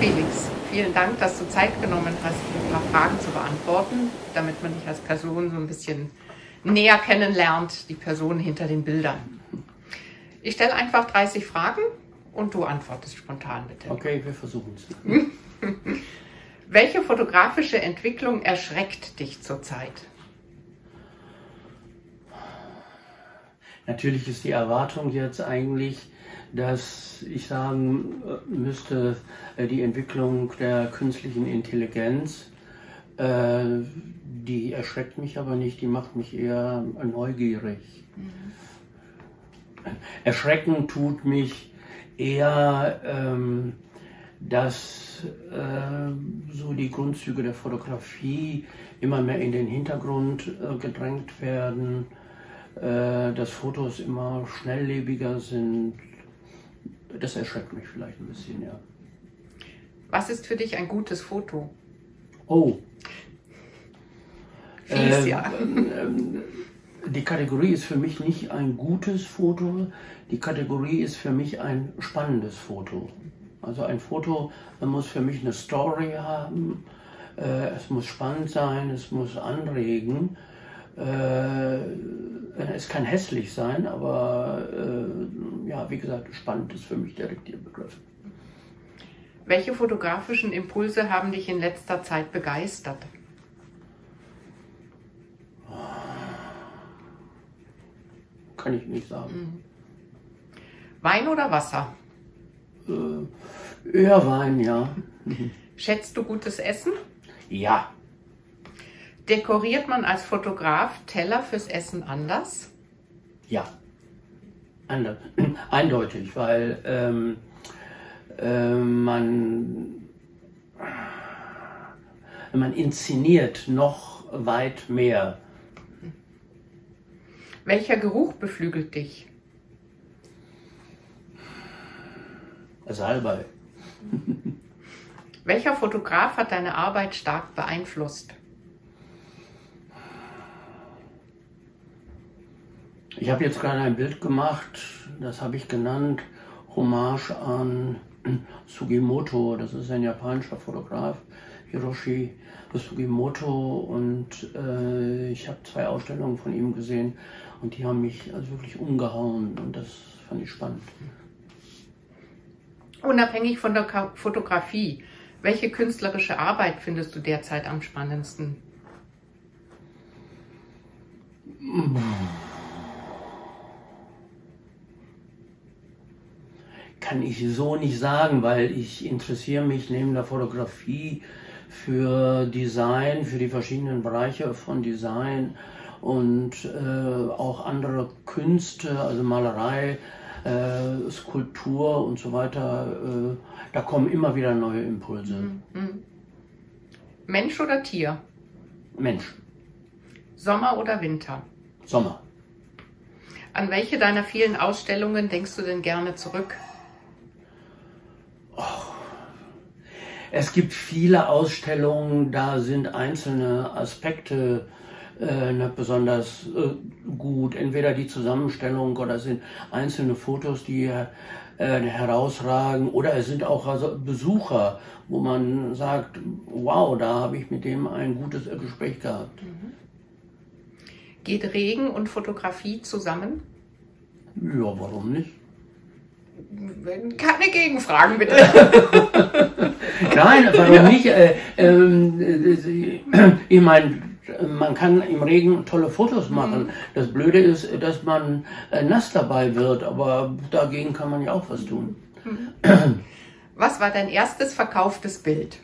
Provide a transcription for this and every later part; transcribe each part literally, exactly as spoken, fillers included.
Felix, vielen Dank, dass du Zeit genommen hast, ein paar Fragen zu beantworten, damit man dich als Person so ein bisschen näher kennenlernt, die Person hinter den Bildern. Ich stelle einfach dreißig Fragen und du antwortest spontan, bitte. Okay, wir versuchen es. Welche fotografische Entwicklung erschreckt dich zurzeit? Natürlich ist die Erwartung jetzt eigentlich, dass ich sagen müsste, die Entwicklung der künstlichen Intelligenz, äh, die erschreckt mich aber nicht, die macht mich eher neugierig. Mhm. Erschrecken tut mich eher, ähm, dass äh, so die Grundzüge der Fotografie immer mehr in den Hintergrund äh, gedrängt werden, äh, dass Fotos immer schnelllebiger sind. Das erschreckt mich vielleicht ein bisschen, ja. Was ist für dich ein gutes Foto? Oh. Fies, äh, ja. Äh, die Kategorie ist für mich nicht ein gutes Foto, die Kategorie ist für mich ein spannendes Foto. Also ein Foto muss für mich eine Story haben, äh, es muss spannend sein, es muss anregen. Äh, es kann hässlich sein, aber äh, ja, wie gesagt, spannend ist für mich der richtige Begriff. Welche fotografischen Impulse haben dich in letzter Zeit begeistert? Kann ich nicht sagen. Wein oder Wasser? Äh, eher Wein, ja. Schätzt du gutes Essen? Ja. Dekoriert man als Fotograf Teller fürs Essen anders? Ja, anders. Eindeutig, weil ähm, äh, man, man inszeniert noch weit mehr. Welcher Geruch beflügelt dich? Salbei. Welcher Fotograf hat deine Arbeit stark beeinflusst? Ich habe jetzt gerade ein Bild gemacht, das habe ich genannt, Hommage an Sugimoto. Das ist ein japanischer Fotograf, Hiroshi Sugimoto, und äh, ich habe zwei Ausstellungen von ihm gesehen und die haben mich also wirklich umgehauen und das fand ich spannend. Unabhängig von der Fotografie, welche künstlerische Arbeit findest du derzeit am spannendsten? Kann ich so nicht sagen, weil ich interessiere mich neben der Fotografie für Design, für die verschiedenen Bereiche von Design und äh, auch andere Künste, also Malerei, äh, Skulptur und so weiter. Äh, da kommen immer wieder neue Impulse. Mhm. Mensch oder Tier? Mensch. Sommer oder Winter? Sommer. An welche deiner vielen Ausstellungen denkst du denn gerne zurück? Es gibt viele Ausstellungen, da sind einzelne Aspekte äh, nicht besonders äh, gut. Entweder die Zusammenstellung oder es sind einzelne Fotos, die äh, herausragen. Oder es sind auch also Besucher, wo man sagt, wow, da habe ich mit dem ein gutes Gespräch gehabt. Mhm. Geht Regen und Fotografie zusammen? Ja, warum nicht? Keine Gegenfragen, bitte. Nein, warum nicht? Äh, äh, ich meine, man kann im Regen tolle Fotos machen. Mhm. Das Blöde ist, dass man äh, nass dabei wird, aber dagegen kann man ja auch was tun. Mhm. Was war dein erstes verkauftes Bild?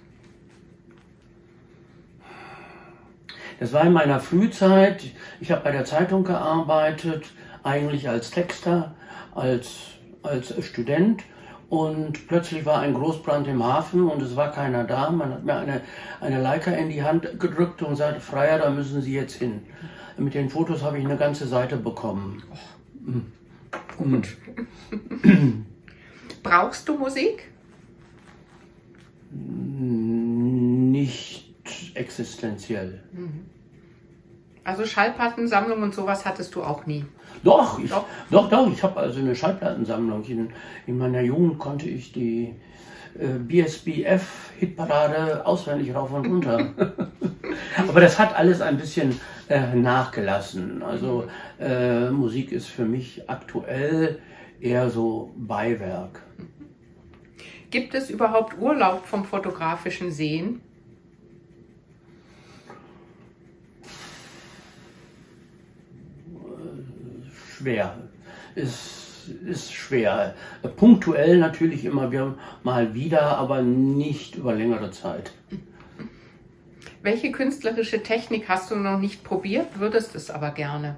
Das war in meiner Frühzeit. Ich habe bei der Zeitung gearbeitet, eigentlich als Texter, als, als Student. Und plötzlich war ein Großbrand im Hafen und es war keiner da. Man hat mir eine, eine Leica in die Hand gedrückt und sagte, Freier, da müssen Sie jetzt hin. Mit den Fotos habe ich eine ganze Seite bekommen. Oh, gut. Brauchst du Musik? Nicht existenziell. Also Schallplattensammlung und sowas hattest du auch nie? Doch, ich, doch, doch, doch. Ich habe also eine Schallplattensammlung. In, in meiner Jugend konnte ich die B S B F-Hitparade auswendig rauf und runter. Aber das hat alles ein bisschen äh, nachgelassen. Also äh, Musik ist für mich aktuell eher so Beiwerk. Gibt es überhaupt Urlaub vom fotografischen Sehen? Schwer. Ist, ist schwer. Punktuell natürlich immer wieder mal wieder, aber nicht über längere Zeit. Welche künstlerische Technik hast du noch nicht probiert, würdest es aber gerne?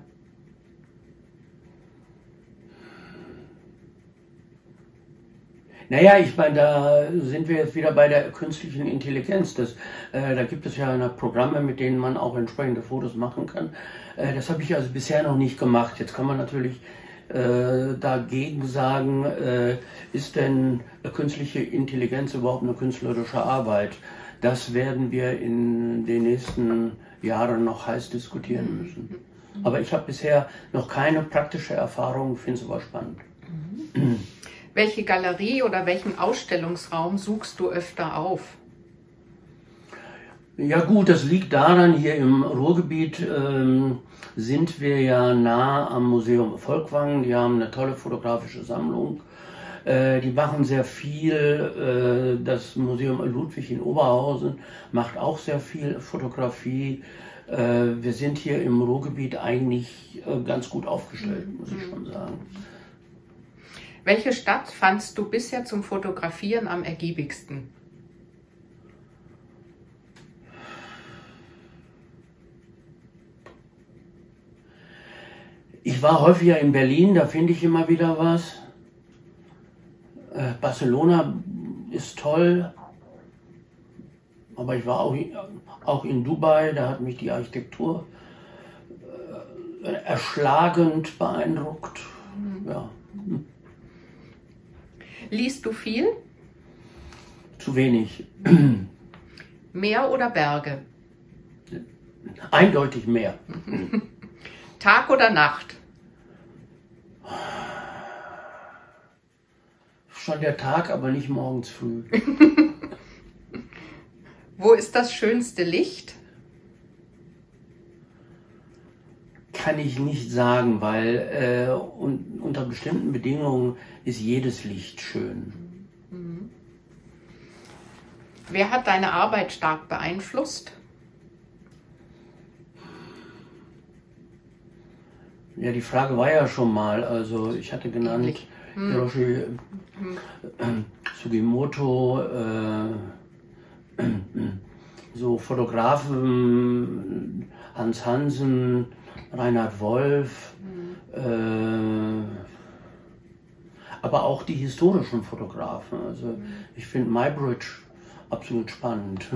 Naja, ich meine, da sind wir jetzt wieder bei der künstlichen Intelligenz. Das, äh, da gibt es ja eine Programme, mit denen man auch entsprechende Fotos machen kann. Äh, das habe ich also bisher noch nicht gemacht. Jetzt kann man natürlich äh, dagegen sagen, äh, ist denn künstliche Intelligenz überhaupt eine künstlerische Arbeit? Das werden wir in den nächsten Jahren noch heiß diskutieren müssen. Aber ich habe bisher noch keine praktische Erfahrung, finde es aber spannend. Mhm. Welche Galerie oder welchen Ausstellungsraum suchst du öfter auf? Ja gut, das liegt daran, hier im Ruhrgebiet ähm, sind wir ja nah am Museum Volkwang. Die haben eine tolle fotografische Sammlung. Äh, die machen sehr viel. Äh, das Museum Ludwig in Oberhausen macht auch sehr viel Fotografie. Äh, wir sind hier im Ruhrgebiet eigentlich äh, ganz gut aufgestellt, muss ich schon sagen. Welche Stadt fandst du bisher zum Fotografieren am ergiebigsten? Ich war häufiger in Berlin, da finde ich immer wieder was. Äh, Barcelona ist toll, aber ich war auch, auch in Dubai, da hat mich die Architektur äh, erschlagend beeindruckt. Mhm. Ja. Liest du viel? Zu wenig. Meer oder Berge? Eindeutig mehr. Tag oder Nacht? Schon der Tag, aber nicht morgens früh. Wo ist das schönste Licht? Kann ich nicht sagen, weil äh, un unter bestimmten Bedingungen ist jedes Licht schön. Mhm. Wer hat deine Arbeit stark beeinflusst? Ja, die Frage war ja schon mal, also ich hatte genannt hm. Hiroshi hm. äh, Sugimoto, äh, so Fotografen, Hans Hansen, Reinhard Wolf, mhm. äh, aber auch die historischen Fotografen. Also mhm. ich finde Muybridge absolut spannend.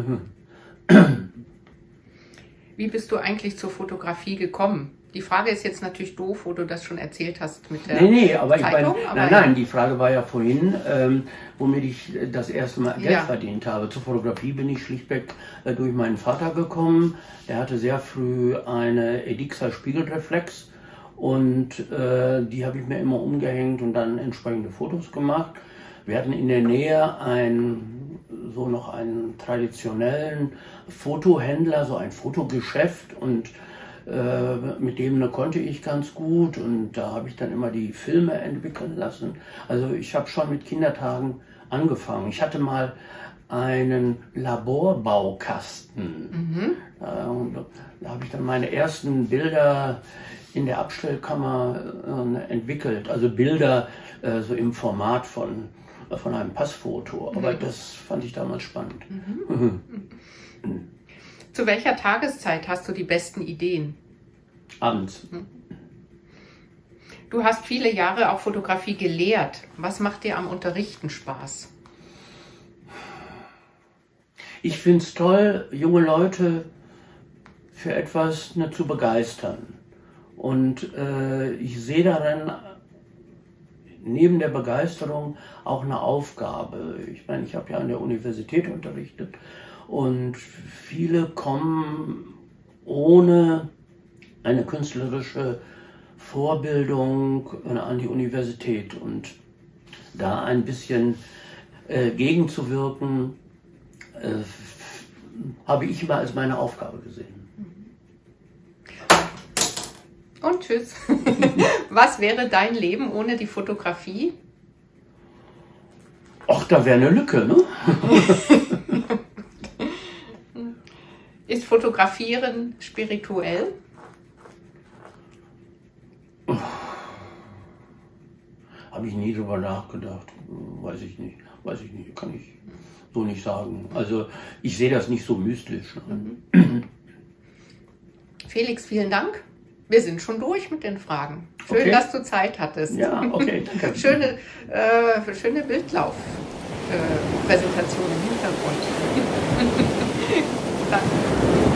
Wie bist du eigentlich zur Fotografie gekommen? Die Frage ist jetzt natürlich doof, wo du das schon erzählt hast mit der nee, nee, aber Zeitung. Ich mein, aber nein, nein, die Frage war ja vorhin, ähm, womit ich das erste Mal Geld ja. verdient habe. Zur Fotografie bin ich schlichtweg äh, durch meinen Vater gekommen. Er hatte sehr früh eine Edixa Spiegelreflex und äh, die habe ich mir immer umgehängt und dann entsprechende Fotos gemacht. Wir hatten in der Nähe ein, so noch einen traditionellen Fotohändler, so ein Fotogeschäft und mit dem konnte ich ganz gut und da habe ich dann immer die Filme entwickeln lassen. Also ich habe schon mit Kindertagen angefangen. Ich hatte mal einen Laborbaukasten. Mhm. Und da habe ich dann meine ersten Bilder in der Abstellkammer äh, entwickelt. Also Bilder äh, so im Format von, äh, von einem Passfoto. Aber mhm. das fand ich damals spannend. Mhm. Zu welcher Tageszeit hast du die besten Ideen? Abends. Du hast viele Jahre auch Fotografie gelehrt. Was macht dir am Unterrichten Spaß? Ich finde es toll, junge Leute für etwas ne, zu begeistern. Und äh, ich sehe darin neben der Begeisterung auch eine Aufgabe. Ich meine, ich habe ja an der Universität unterrichtet. Und viele kommen ohne eine künstlerische Vorbildung an die Universität. Und da ein bisschen äh, gegenzuwirken, äh, habe ich immer als meine Aufgabe gesehen. Und tschüss. Was wäre dein Leben ohne die Fotografie? Ach, da wäre eine Lücke, ne? Ist Fotografieren spirituell? Habe ich nie drüber nachgedacht. Weiß ich nicht. Weiß ich nicht. Kann ich so nicht sagen. Also ich sehe das nicht so mystisch. Mhm. Felix, vielen Dank. Wir sind schon durch mit den Fragen. Schön, okay. dass du Zeit hattest. Ja, okay, danke. schöne, äh, schöne Bildlauf-Präsentation äh, im Hintergrund. Danke.